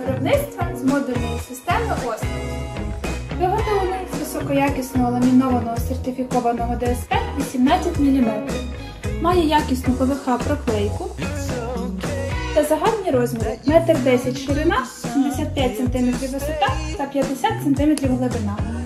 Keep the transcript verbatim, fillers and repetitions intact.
виробництва з модульної системи «Остров». Виготовлений з високоякісного ламінованого сертифікованого ді ес пі вісімнадцять міліметрів. Має якісну пе ве ха проклейку та загальні розміри метр десять ширина, сімдесят п'ять сантиметрів висота та п'ятдесят сантиметрів глибина.